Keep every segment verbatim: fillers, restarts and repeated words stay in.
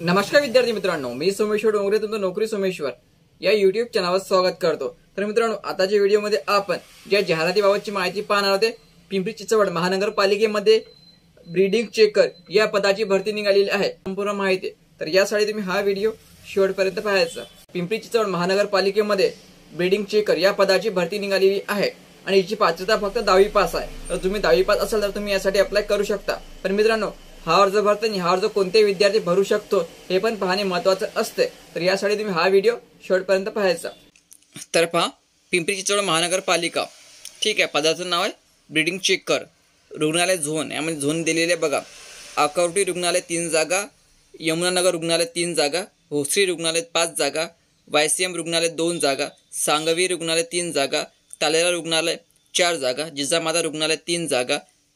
नमस्कार विद्यार्थी मित्रांनो, मी सोमेश्वर डोंगरे तुमचं नोकरी सोमेश्वर या युट्यूब चॅनलवर स्वागत करतो। तर मित्रांनो, आताच्या व्हिडिओमध्ये आपण ज्या जाहिरातीबाबतची माहिती पाहणार आहोत, पिंपरी चिंचवड महानगरपालिकेमध्ये ब्रीडिंग चेकर या पदाची भरती निघालेली आहे। संपूर्ण माहिती तर यासाठी तुम्ही हा व्हिडिओ शेवटपर्यंत पाहायचा। पिंपरी चिंचवड महानगरपालिकेमध्ये ब्रीडिंग चेकर या पदाची भरती निघालेली आहे आणि याची पात्रता फक्त दहावी पास आहे। तर तुम्ही दहावी पास असाल तर तुम्ही यासाठी अप्लाय करू शकता। पण मित्रांनो, हा अर्ज भरताना हा अर्ज कोणते विद्यार्थी भरू शकतो हे पण पाहणे महत्त्वाचे असते। तर यासाठी तुम्ही हा व्हिडिओ शेवटपर्यंत पाहायचा। तर पहा, पिंपरी चिंचवड महानगरपालिका, ठीक आहे, पदाचं नाव आहे ब्रीडिंग चेकर। रुग्णालय झोन, यामध्ये झोन दिलेले बघा। आकवटी रुग्णालय तीन जागा, यमुनानगर रुग्णालय तीन जागा, भोसरी रुग्णालय पाच जागा, वायसीएम रुग्णालय दोन जागा, सांगवी रुग्णालय तीन जागा, तालेरा रुग्णालय चार जागा, जिजामाता रुग्णालय तीन जागा,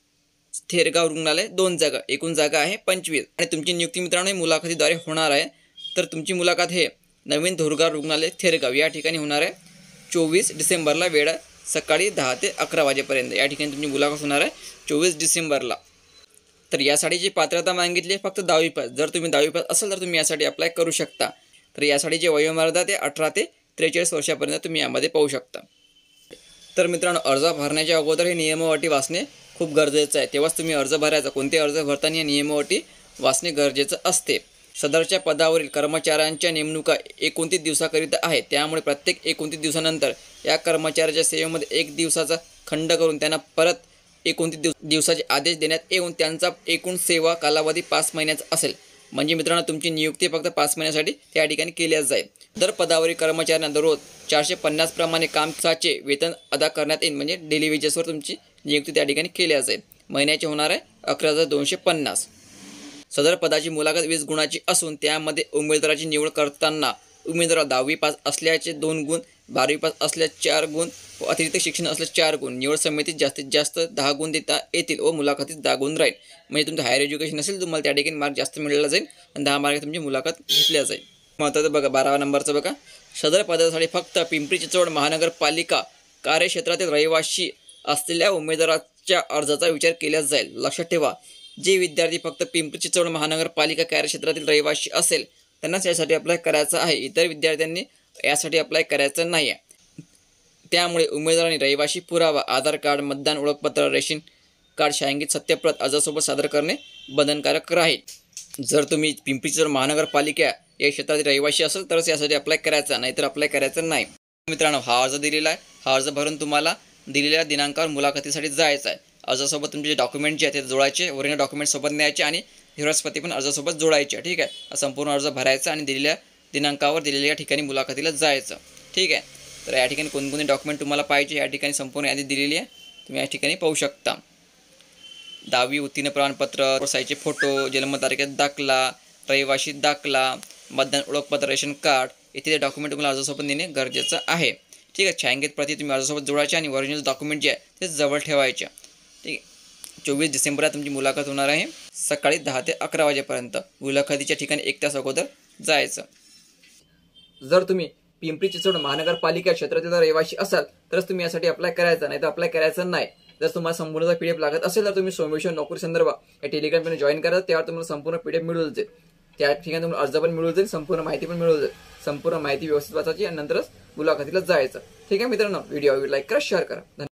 थेरगाव रुग्णालय दोन जागा, एकूण जागा आहे पंचवीस। आणि तुमची नियुक्ती मित्रांनो मुलाखतीद्वारे होणार आहे। तर तुमची मुलाखत हे नवीन धुरगाव रुग्णालय थेरगाव या ठिकाणी होणार आहे। चोवीस डिसेंबरला वेळ सकाळी दहा ते अकरा वाजेपर्यंत या ठिकाणी तुमची मुलाखत होणार आहे चोवीस डिसेंबरला। तर यासाठी जी पात्रता मागितली फक्त दहावी पास। जर तुम्ही दहावी पास असाल तर तुम्ही यासाठी अप्लाय करू शकता। तर यासाठी जे वयोमर्यादा ते अठरा ते त्रेचाळीस वर्षापर्यंत तुम्ही यामध्ये पाहू शकता। तर मित्रांनो, अर्ज भरण्याच्या अगोदर हे नियम अटी वाचणे खूप गरजेचं आहे। तेव्हाच तुम्ही अर्ज भरायचा। कोणते अर्ज भरताना या नियम अटी वाचणे गरजेचं असते। सदरच्या पदावरील कर्मचाऱ्यांच्या नेमणुका एकोणतीस दिवसाकरिता आहे। त्यामुळे प्रत्येक एकोणतीस दिवसानंतर या कर्मचाऱ्याच्या सेवेमध्ये एक दिवसाचा खंड करून त्यांना परत एकोणतीस दिवस दिवसाचे आदेश देण्यात येऊन त्यांचा एकूण सेवा कालावधी पाच महिन्याचा असेल। म्हणजे मित्रांनो, तुमची नियुक्ती फक्त पाच महिन्यासाठी त्या ठिकाणी केली जाईल। दर पदावरील कर्मचाऱ्यांना दररोज चारशे पन्नास प्रमाणे कामकाजाचे वेतन अदा करण्यात येईल। म्हणजे डेली वेजेसवर तुमची नियुक्ती त्या ठिकाणी केली जाईल। महिन्याचे होणार आहे अकरा हजार दोनशे पन्नास। सदर पदाची मुलाखत वीस गुणाची असून त्यामध्ये उमेदवाराची निवड करताना उमेदवार दहावी पास असल्याचे दोन गुण, बारावी पास असल्यास चार गुण व अतिरिक्त शिक्षण असल्यास चार गुण, निवड समितीत जास्तीत जास्त दहा गुण देता येतील व मुलाखतीत दहा गुण राहील। म्हणजे तुमचं हायर एज्युकेशन असेल तुम्हाला त्या ठिकाणी मार्क जास्त मिळाला जाईल आणि दहा मार्क तुमची मुलाखत घेतल्या जाईल। महत्त्वाचं बघा, बारावा नंबरचं बघा, सदर पदासाठी फक्त पिंपरी चिंचवड महानगरपालिका कार्यक्षेत्रातील रहिवासी असलेल्या उमेदवाराच्या अर्जाचा विचार केला जाईल। लक्षात ठेवा, जे विद्यार्थी फक्त पिंपरी चिंचवड महानगरपालिका कार्यक्षेत्रातील रहिवासी असेल त्यांनाच यासाठी अप्लाय करायचं आहे। इतर विद्यार्थ्यांनी यासाठी अप्लाय करायचं नाही आहे। त्यामुळे उमेदवारांनी रहिवासी पुरावा, आधार कार्ड, मतदान ओळखपत्र, रेशन कार्ड, छायांकित सत्यप्रत अर्जासोबत सादर करणे बंधनकारक राहील। जर तुम्ही पिंपरी चिंचवड महानगरपालिका या क्षेत्रातील रहिवासी असेल तरच यासाठी अप्लाय करायचा, नाहीतर अप्लाय करायचं नाही। मित्रांनो, हा अर्ज दिलेला आहे। हा अर्ज भरून तुम्हाला दिलेल्या दिनांकावर मुलाखतीसाठी जायचं आहे। अर्जासोबत तुमचे जे डॉक्युमेंट जे आहेत ते जोडायचे, ओरिजिनल डॉक्युमेंट सोबत न्यायचे आणि हिरस्पती पण अर्जासोबत जोडायचे, ठीक आहे। संपूर्ण अर्ज भरायचा आणि दिलेल्या दिनांकावर दिलेल्या ठिकाणी मुलाखतीला जायचं, ठीक आहे। तर या ठिकाणी कोणकोणते डॉक्युमेंट तुम्हाला पाहिजे या ठिकाणी संपूर्ण यादी दिलेली आहे, तुम्ही या ठिकाणी पाहू शकता। दहावी उत्तीर्ण प्रमाणपत्र, साईजचे फोटो, जन्मतारखेचा दाखला, रहिवासी दाखला, मतदान ओळखपत्र, रेशन कार्ड इत्यादी डॉक्युमेंट तुम्हाला अर्जासोबत नेणे गरजेचं आहे, ठीक आहे। छायांकित प्रती तुम्ही अर्जासोबत जोडायचे आणि ओरिजिनल डॉक्युमेंट जे आहे ते जवळ ठेवायचे, ठीक आहे। चोवीस डिसेंबरला तुमची मुलाखत होणार आहे सकाळी दहा ते अकरा वाजेपर्यंत। मुलाखतीच्या ठिकाणी एक तास अगोदर जायचं। जर तुम्ही पिंपरी चिंचवड महानगरपालिका क्षेत्रातील रहिवासी असाल तरच तुम्ही यासाठी अप्लाय करायचं, नाही तर अप्लाय करायचं नाही। जर तुम्हाला संपूर्ण पीडीएफ लागत असेल तर तुम्ही सोमेश्वर नोकरी संदर्भात या टेलिग्राम चॅनल जॉईन करा। त्यावर तुम्हाला संपूर्ण पीडीएफ मिळून जाईल। त्या ठिकाणी तुम्हाला अर्ज पण मिळून जाईल, संपूर्ण माहिती पण मिळून जाईल। संपूर्ण माहिती व्यवस्थित वाचायची आणि नंतरच मुलाखतीला जायचं, ठीक आहे मित्रांनो। व्हिडिओ लाईक करा, शेअर करा।